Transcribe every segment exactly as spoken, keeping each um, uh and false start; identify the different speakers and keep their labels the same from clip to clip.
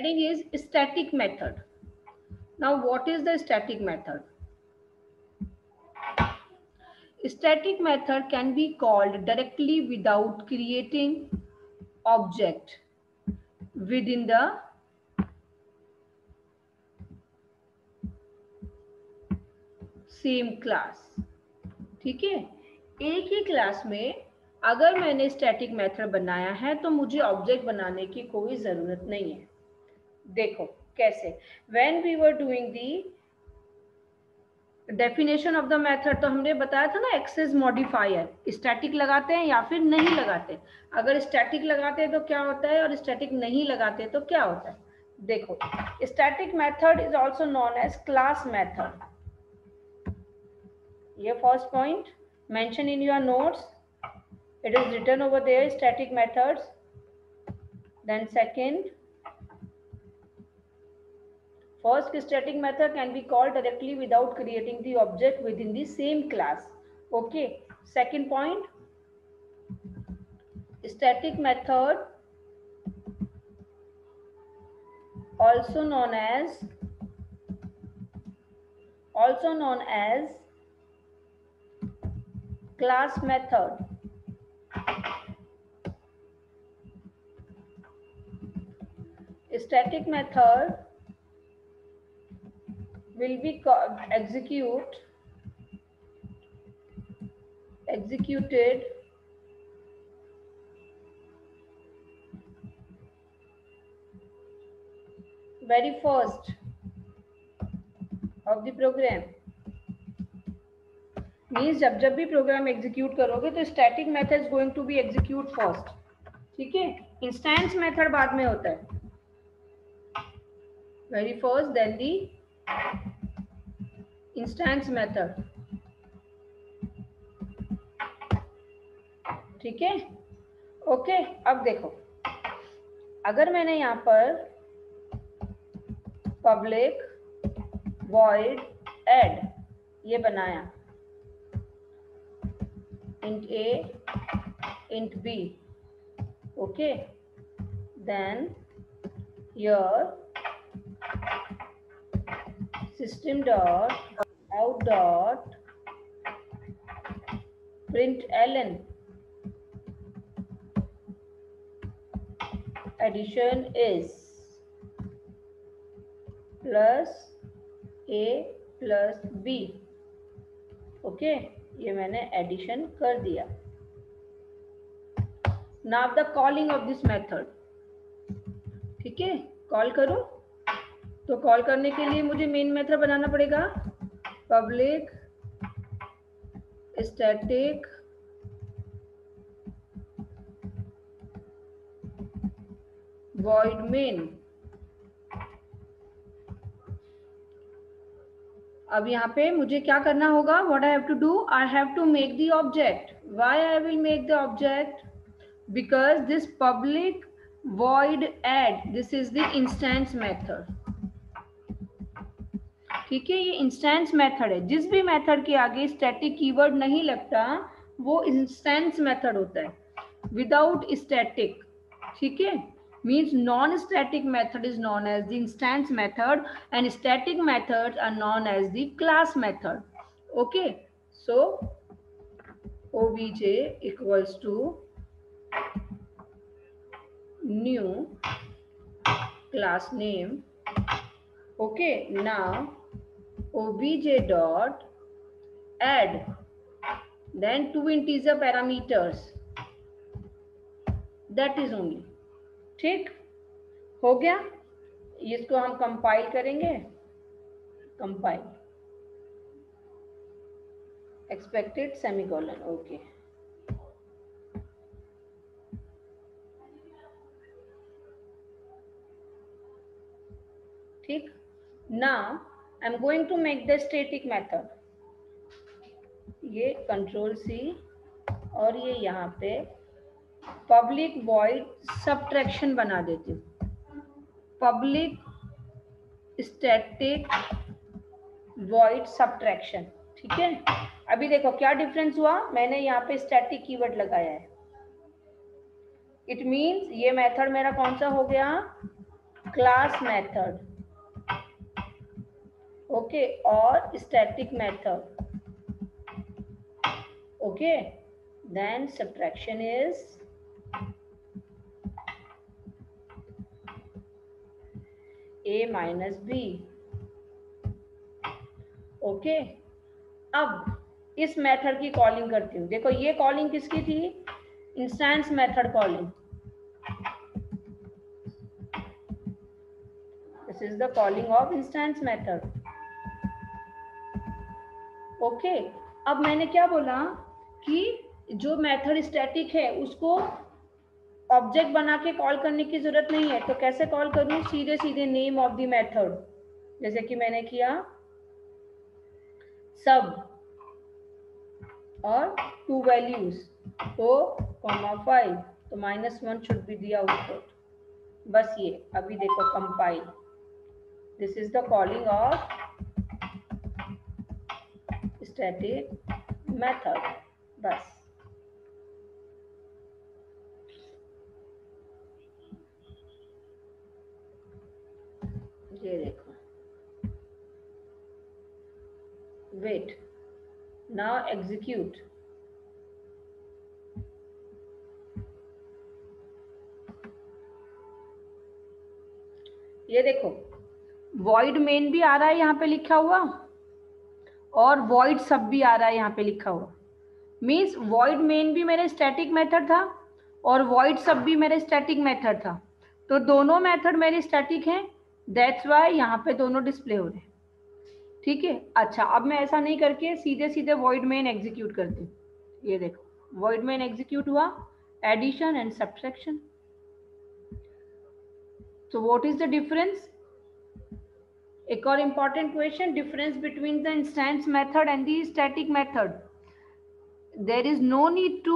Speaker 1: heading is static method. Now what is the static method? Static method can be called directly without creating object within the same class. ठीक है, एक ही class में अगर मैंने static method बनाया है तो मुझे ऑब्जेक्ट बनाने की कोई जरूरत नहीं है। देखो कैसे, when we were doing the definition of the method, तो हमने बताया था ना एक्सेस मॉडिफायर स्टैटिक लगाते हैं या फिर नहीं लगाते। अगर स्टैटिक लगाते हैं तो क्या होता है और स्टैटिक नहीं लगाते तो क्या होता है। देखो, static method is also known as class method. ये first point mention in your notes, it is written over there, static methods. Then second, first static method can be called directly without creating the object within the same class. Okay, second point, static method also known as also known as class method. Static method will be execute executed very first of the program. Means जब जब भी program execute करोगे तो static method going to be execute first. ठीक है, instance method बाद में होता है, very first then the instance method. ठीक है, ओके। अब देखो, अगर मैंने यहाँ पर पब्लिक वॉइड ऐड ये बनाया, int a, int b, okay, then here system dot out dot println addition is plus a plus b, okay, ये मैंने एडिशन कर दिया। Now the calling of this method, ठीक है, कॉल करूं तो कॉल करने के लिए मुझे मेन मेथड बनाना पड़ेगा, पब्लिक स्टैटिक वॉइड मेन। अब यहाँ पे मुझे क्या करना होगा, what I have to do, I have to make the object. Why I will make the object, because this public void add this is the instance method. ठीक है, ये इंस्टेंस मेथड है। जिस भी मेथड के आगे स्टैटिक कीवर्ड नहीं लगता वो इंस्टेंस मेथड होता है, विदाउट स्टैटिक। ठीक है, means non-static method is known as the instance method and static methods are known as the class method. Okay, so obj equals to new class name. Okay, now obj dot add then two integer parameters, that is only। ठीक हो गया, इसको हम compile करेंगे, compile expected semicolon, okay. ठीक, now I am going to make the static method. ये control C और ये यहाँ पे पब्लिक वॉइड सबट्रैक्शन बना देती हूँ, पब्लिक स्टैटिक वॉइड सबट्रैक्शन। ठीक है, अभी देखो क्या डिफरेंस हुआ, मैंने यहाँ पे स्टैटिक कीवर्ड लगाया है, इट मींस ये मेथड मेरा कौन सा हो गया, class method, okay, or static method, okay. Then subtraction is a minus b, okay okay? अब इस मेथड की कॉलिंग करती हूँ। देखो ये कॉलिंग किसकी थी, instance method calling. This is the calling of instance method, okay. अब मैंने क्या बोला कि जो मेथड स्टैटिक है उसको ऑब्जेक्ट बना के कॉल करने की जरूरत नहीं है, तो कैसे कॉल करूँ, सीधे सीधे नेम ऑफ द मेथड, जैसे कि मैंने किया सब और two values four comma five, तो minus one should be the output, बस ये। अभी देखो compile, this is the calling of static method, बस। ये देखो, वेट, नाउ एग्जीक्यूट, ये देखो void main भी आ रहा है यहाँ पे लिखा हुआ और void सब भी आ रहा है यहाँ पे लिखा हुआ। मीन्स void main भी मेरे स्टैटिक मेथड था और void सब भी मेरे स्टैटिक मेथड था, तो दोनों मेथड मेरे स्टैटिक हैं, दैट्स वाई यहाँ पे दोनों डिस्प्ले हो रहे हैं, ठीक है। अच्छा, अब मैं ऐसा नहीं करके सीधे सीधे void main एग्जीक्यूट करती हूँ। ये देखो void main एग्जीक्यूट हुआ, addition and subtraction. So what is the difference? एक और important question, difference between the instance method and the static method. There is no need to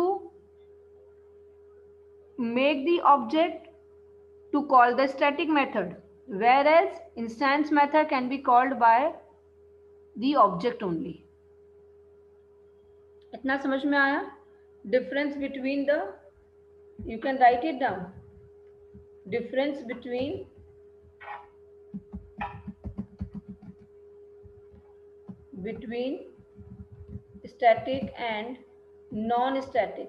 Speaker 1: make the object to call the static method, whereas instance method can be called by the object only. इतना समझ में आया? Difference between the, you can write it down. Difference between between static and non-static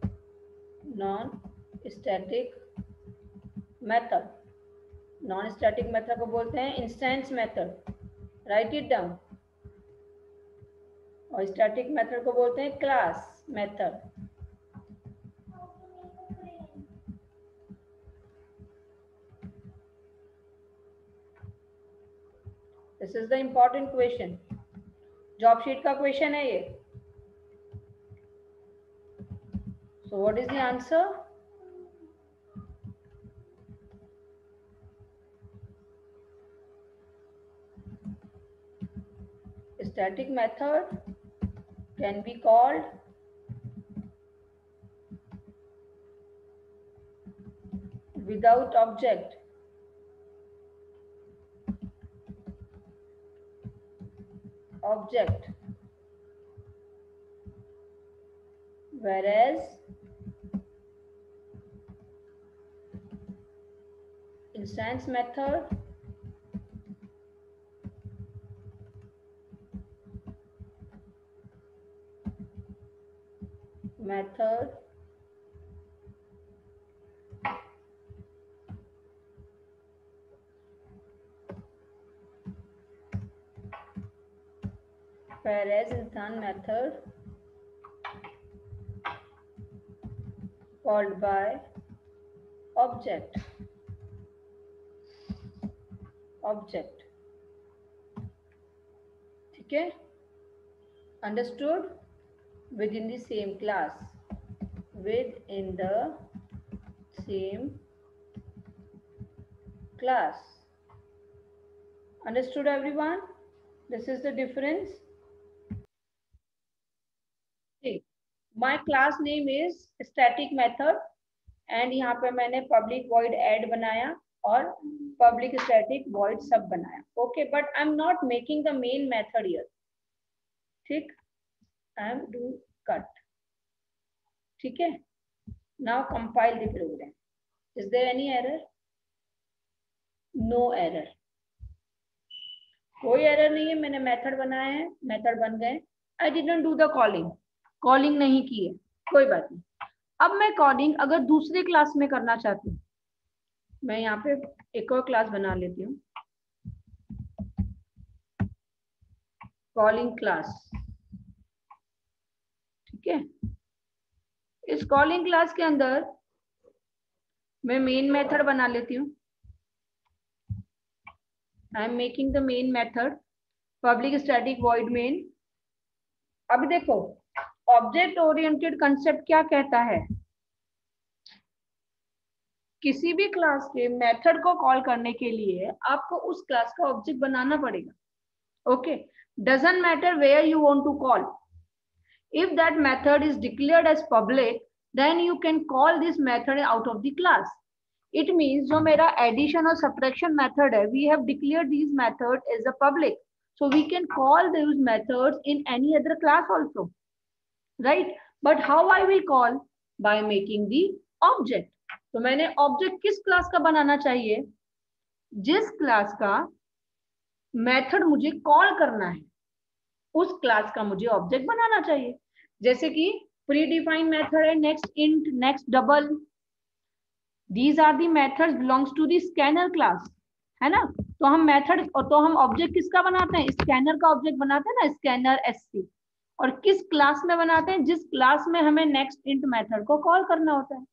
Speaker 1: non-static method. Non-static method को बोलते हैं instance method, write it down, और static method को बोलते हैं class method. This is the important question, job sheet का question है ये. So what is the answer? Static method can be called without object, object, whereas instance method method whereas instance method called by object, object, ठीक है, understood? Within the same class, within the same class, understood everyone? This is the difference. Okay. My class name is static method and यहाँ पे मैंने public void add बनाया और public static void sub बनाया, okay, but I'm not making the main method here, ठीक, I am doing cut, ठीक है. Now compile the program. Is there any error? No error, कोई एरर नहीं है, मैंने मेथड बनाया है, मेथड बन गए। I didn't do the calling, calling नहीं की है, कोई बात नहीं। अब मैं कॉलिंग अगर दूसरे क्लास में करना चाहती हूँ, मैं यहाँ पे एक और क्लास बना लेती हूँ, कॉलिंग क्लास, ठीक है। इस कॉलिंग क्लास के अंदर मैं मेन मेथड बना लेती हूँ। I am making the main method public static void main. अब देखो ऑब्जेक्ट ओरिएंटेड कंसेप्ट क्या कहता है, किसी भी क्लास के मेथड को कॉल करने के लिए आपको उस क्लास का ऑब्जेक्ट बनाना पड़ेगा। Okay, doesn't matter where you want to call, if that method is declared as public then you can call this method out of the class. It means जो मेरा addition और subtraction method है, we have declared these methods as a public, so we can call those methods in any other class also, right? But how I will call? By making the object. तो मैंने object किस class का बनाना चाहिए, जिस class का method मुझे call करना है उस क्लास का मुझे ऑब्जेक्ट बनाना चाहिए। जैसे कि प्री डिफाइंड मेथड है next int, next double, these are the methods belongs to the scanner class, है ना। तो हम मेथड तो हम ऑब्जेक्ट किसका बनाते हैं, स्कैनर का ऑब्जेक्ट बनाते हैं ना, स्कैनर एससी। और किस क्लास में बनाते हैं, जिस क्लास में हमें नेक्स्ट इंट मेथड को कॉल करना होता है।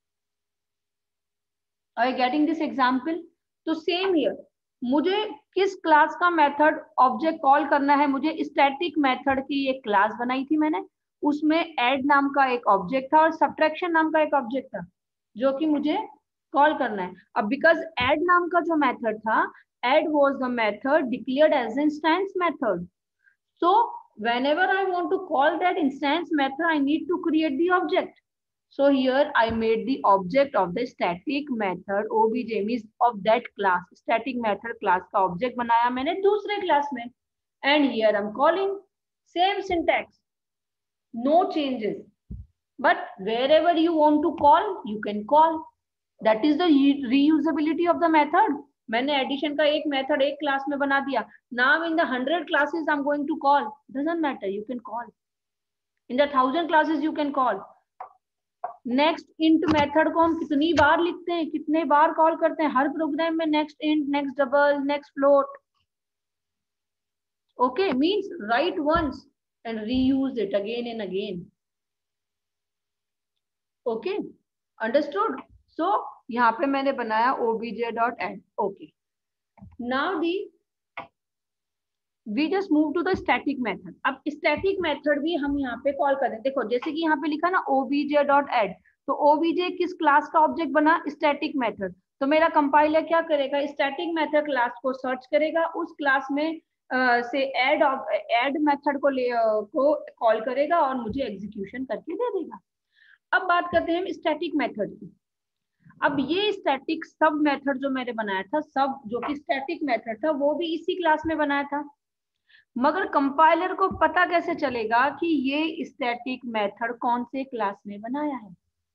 Speaker 1: Are you getting this example? तो सेम हियर, मुझे किस क्लास का मेथड ऑब्जेक्ट कॉल करना है, मुझे स्टैटिक मेथड की एक क्लास बनाई थी मैंने, उसमें ऐड नाम का एक ऑब्जेक्ट था और सब्ट्रैक्शन नाम का एक ऑब्जेक्ट था जो कि मुझे कॉल करना है। अब बिकॉज ऐड नाम का जो मेथड था, add was the method declared as instance method, so whenever I want to call that instance method I need to create the object. So here I made the object of the static method obj, means of that class, static method class का object बनाया मैंने दूसरे class में, and here I'm calling, same syntax, no changes, but wherever you want to call you can call, that is the reusability of the method. मैंने addition का एक method एक class में बना दिया, now in the hundred classes I am going to call, doesn't matter, you can call in the thousand classes, you can call. Next int method को हम कितनी बार लिखते हैं, कितने बार कॉल करते हैं, हर प्रोग्राम में next int, next double, next float. Okay, means write once and reuse it again and again. Okay, understood? So यहाँ पे मैंने बनाया obj dot add. Okay, now the we just move to the static method. अब static method भी हम यहाँ पे call करें, देखो जैसे कि यहाँ पे लिखा ना obj डॉट एड, तो obj किस क्लास का ऑब्जेक्ट बना, स्टैटिक मेथड। तो मेरा कंपाइलर क्या करेगा, स्टैटिक मेथड क्लास को सर्च करेगा, उस क्लास में uh, से ऐड ऐड मेथड को ले uh, को कॉल करेगा और मुझे एग्जीक्यूशन करके दे देगा। अब बात करते हैं हम स्टैटिक मेथड की। अब ये स्टैटिक सब मेथड जो मैंने बनाया था, सब जो कि स्टैटिक मेथड था वो भी इसी क्लास में बनाया था, मगर कंपाइलर को पता कैसे चलेगा कि ये स्टैटिक मेथड कौन से क्लास में बनाया है।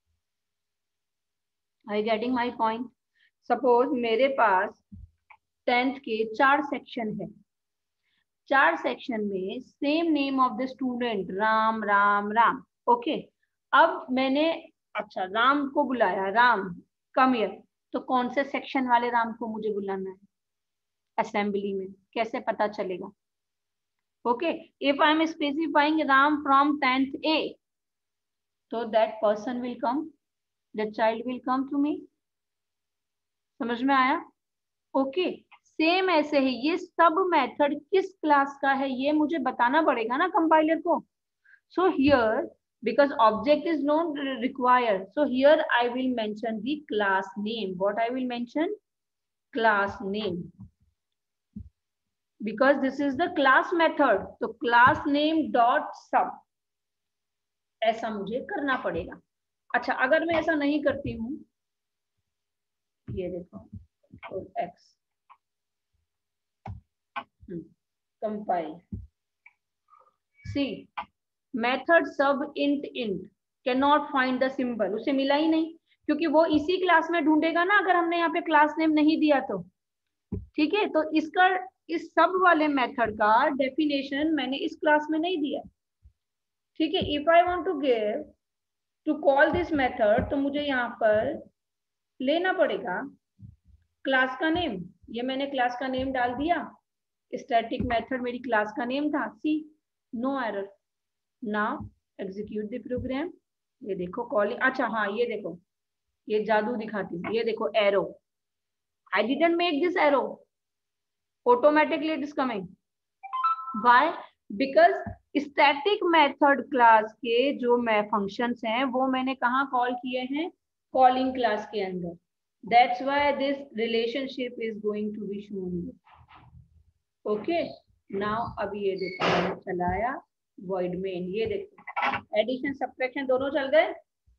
Speaker 1: Are you getting my point? Suppose मेरे पास टेंथ के चार सेक्शन है, चार सेक्शन में same name of the student Ram Ram Ram. Okay, अब मैंने अच्छा राम को बुलाया, राम कम हियर, तो कौन से सेक्शन वाले राम को मुझे बुलाना है, असेंबली में, कैसे पता चलेगा? Okay, if I am specifying Ram from tenth A, तो that person will come, that child will come to me. समझ में आया? ओके, सेम ऐसे ही ये सब मेथड किस क्लास का है ये मुझे बताना पड़ेगा ना कंपाइलर को। So here because object is not required, so here I will mention the class name. What I will mention? Class name, because this is the class method, so class name dot sub ऐसा मुझे करना पड़ेगा। अच्छा, अगर मैं ऐसा नहीं करती हूँ, ये देखो x compile, see method sub int int can not find the symbol, उसे मिला ही नहीं, क्योंकि वो इसी क्लास में ढूंढेगा ना अगर हमने यहाँ पे क्लास नेम नहीं दिया तो। ठीक है, तो इसका इस सब वाले मेथड का डेफिनेशन मैंने इस क्लास में नहीं दिया। ठीक है, if I want to give to call this method, तो मुझे यहाँ पर लेना पड़ेगा क्लास का नेम। ये मैंने क्लास का नेम डाल दिया, स्टैटिक मेथड मेरी क्लास का नेम था, see no error. Now execute the program. ये देखो कॉलिंग, अच्छा हाँ ये देखो, ये जादू दिखाती हूँ, ये देखो arrow, I didn't make this arrow, automatically it is coming. Why? Because static method class के जो मैं फंक्शंस हैं वो मैंने कहाँ कॉल किए हैं, कॉलिंग क्लास के अंदर। That's why this relationship is going to be shown. Okay, now अभी ये देखो मैंने चलाया void main, ये देखो एडिशन सब्ट्रैक्शन दोनों चल गए।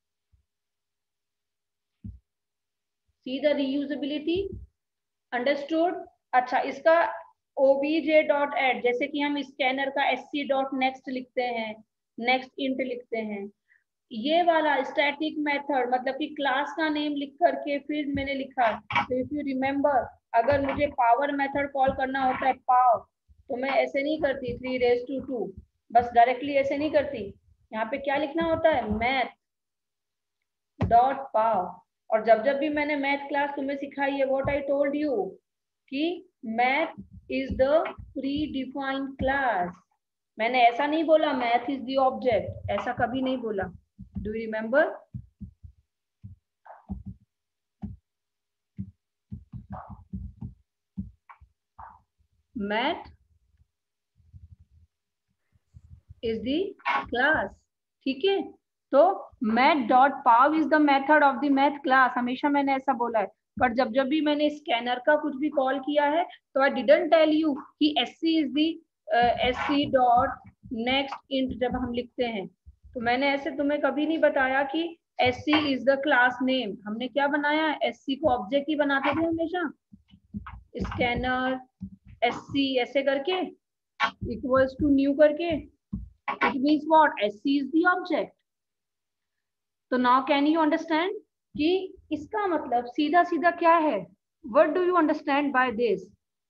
Speaker 1: See the reusability, understood. अच्छा, इसका obj.add, जैसे कि हम स्कैनर का sc.next लिखते हैं, नेक्स्ट इंट लिखते हैं, ये वाला स्टैटिक मेथड मतलब कि क्लास का नेम लिख करके फिर मैंने लिखा। तो इफ यू रिमेम्बर, अगर मुझे पावर मेथड कॉल करना होता है पाव, तो मैं ऐसे नहीं करती थ्री रेज टू टू, बस डायरेक्टली ऐसे नहीं करती। यहाँ पे क्या लिखना होता है, मैथ डॉट पाव। और जब जब भी मैंने मैथ क्लास तुम्हें सिखाई है, व्हाट आई टोल्ड यू कि math is the predefined class. मैंने ऐसा नहीं बोला मैथ इज द ऑब्जेक्ट, ऐसा कभी नहीं बोला। Do you remember? Math is the class. ठीक है, तो math dot pow is the method of the math class, हमेशा मैंने ऐसा बोला है। पर जब जब भी मैंने स्कैनर का कुछ भी कॉल किया है, तो आई डिडंट टेल यू कि sc is the sc dot next int जब हम लिखते हैं, तो मैंने ऐसे तुम्हें कभी नहीं बताया कि sc is the class name. हमने क्या बनाया, sc को ऑब्जेक्ट ही बनाते थे हमेशा, स्कैनर sc ऐसे करके इक्वल्स टू न्यू करके, it means what, sc is the object। तो now can you understand कि इसका मतलब सीधा सीधा क्या है, what do you understand by this?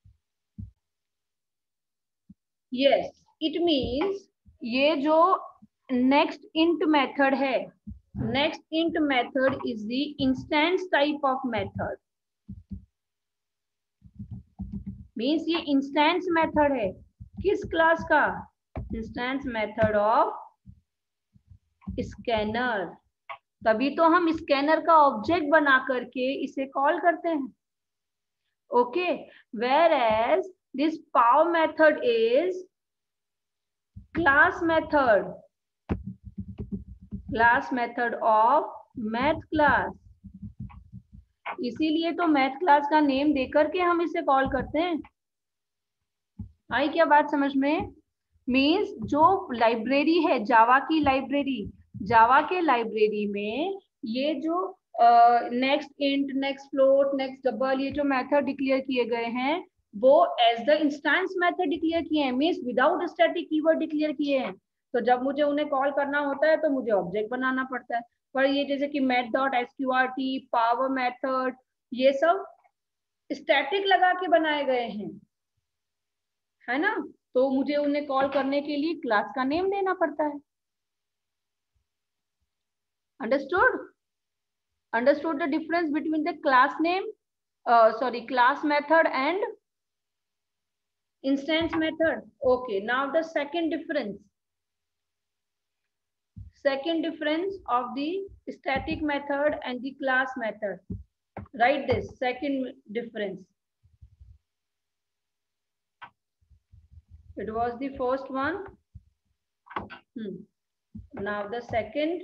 Speaker 1: yes, it means ये जो next int method है, next int method is the instance type of method, means ये instance method है किस क्लास का, instance method of स्कैनर। तभी तो हम स्कैनर का ऑब्जेक्ट बना करके इसे कॉल करते हैं। Okay, whereas this pow method is class method, class method of math class. इसीलिए तो मैथ क्लास का नेम देकर के हम इसे कॉल करते हैं। आई क्या बात समझ में? मीन्स जो लाइब्रेरी है जावा की लाइब्रेरी, जावा के लाइब्रेरी में ये जो next int, next float, next double, ये जो मेथड डिक्लेयर किए गए हैं वो as the instance method declare किए हैं, means without static keyword declare किए हैं। तो जब मुझे उन्हें कॉल करना होता है तो मुझे ऑब्जेक्ट बनाना पड़ता है। पर ये जैसे कि math dot SQRT, power method, ये सब स्टैटिक लगा के बनाए गए हैं, है ना। तो मुझे उन्हें कॉल करने के लिए क्लास का नेम देना पड़ता है। Understood? Understood the difference between the class name, sorry class method and instance method. Okay, now the second difference, second difference of the static method and the class method. Write this second difference. It was the first one. Hmm. Now the second.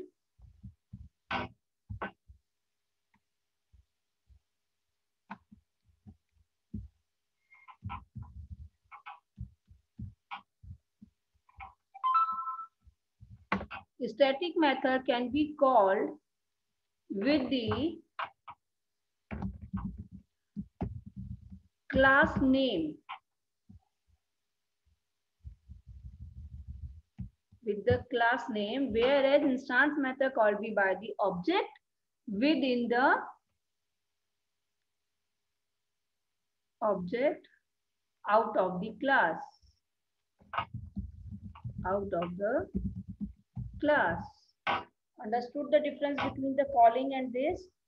Speaker 1: Static method can be called with the class name, with the class name, whereas instance method called be by the object within the object out of the class, out of the class. Understood the difference between the calling and this?